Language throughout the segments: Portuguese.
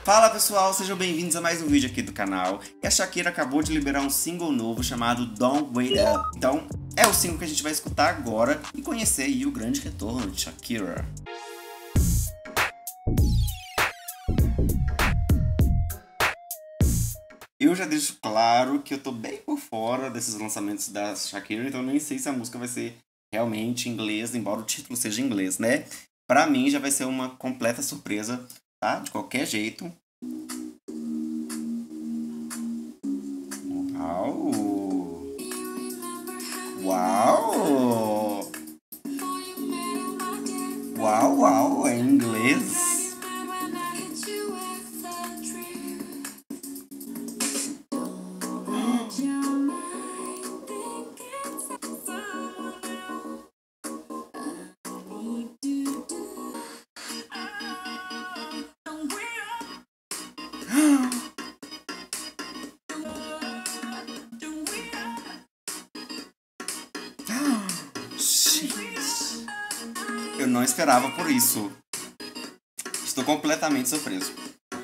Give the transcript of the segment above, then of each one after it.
Fala pessoal, sejam bem-vindos a mais um vídeo aqui do canal. E a Shakira acabou de liberar um single novo chamado Don't Wait Up. Então, é o single que a gente vai escutar agora e conhecer aí o grande retorno de Shakira. Eu já deixo claro que eu tô bem por fora desses lançamentos da Shakira, então nem sei se a música vai ser realmente em inglês, embora o título seja em inglês, né? Pra mim já vai ser uma completa surpresa, tá? De qualquer jeito. Uau! Uau! Uau, uau, é em inglês. Eu não esperava por isso. Estou completamente surpreso.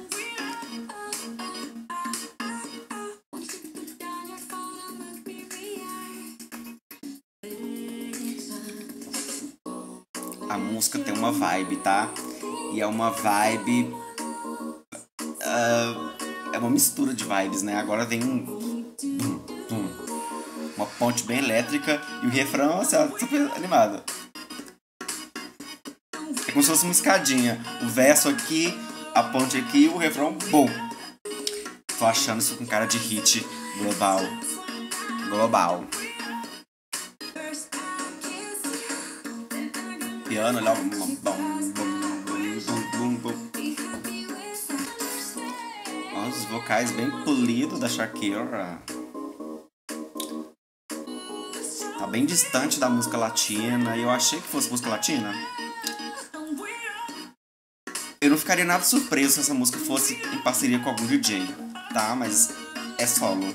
A música tem uma vibe, tá? E é uma vibe... é uma mistura de vibes, né? Agora vem uma ponte bem elétrica e o refrão, assim, ó, super animado. É como se fosse uma escadinha. O verso aqui, a ponte aqui e o refrão, bom. Tô achando isso com cara de hit global. Global. Piano, olha. Olha os vocais bem polidos da Shakira. Tá bem distante da música latina. E eu achei que fosse música latina. Eu não ficaria nada surpreso se essa música fosse em parceria com algum DJ, tá? Mas é solo.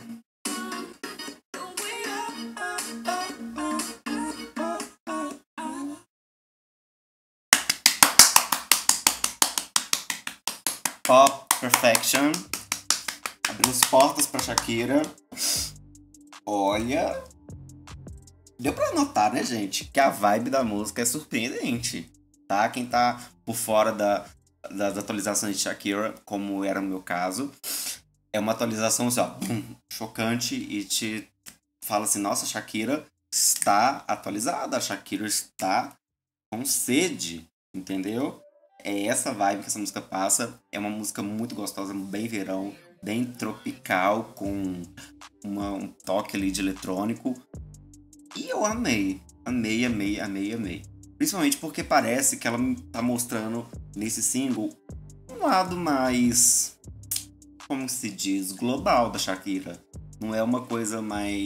Pop Perfection. Abriu as portas pra Shakira. Olha... Deu pra notar, né, gente? Que a vibe da música é surpreendente, tá? Quem tá por fora das atualizações de Shakira, como era no meu caso, é uma atualização assim, ó, chocante e te fala assim, nossa, Shakira está atualizada, a Shakira está com sede, entendeu? É essa vibe que essa música passa, é uma música muito gostosa, bem verão, bem tropical, com um toque ali de eletrônico, e eu amei, amei. Principalmente porque parece que ela tá mostrando nesse single um lado mais, como se diz, global da Shakira. Não é uma coisa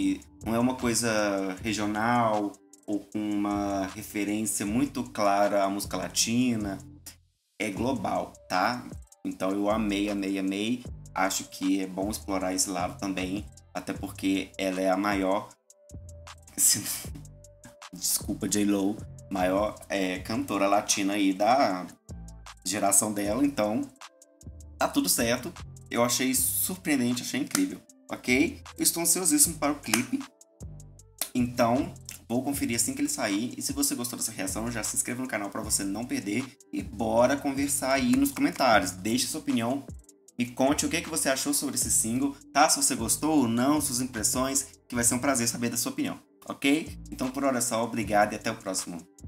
regional ou com uma referência muito clara à música latina. É global, tá? Então eu amei. Acho que é bom explorar esse lado também, até porque ela é a maior... Desculpa, J.Lo, maior cantora latina aí da geração dela, então tá tudo certo. Eu achei surpreendente, achei incrível, ok? Eu estou ansiosíssimo para o clipe, então vou conferir assim que ele sair. E se você gostou dessa reação, já se inscreva no canal para você não perder e bora conversar aí nos comentários. Deixe sua opinião, me conte o que você achou sobre esse single, tá? Se você gostou ou não, suas impressões, que vai ser um prazer saber da sua opinião. Ok? Então por hora é só, obrigado e até o próximo.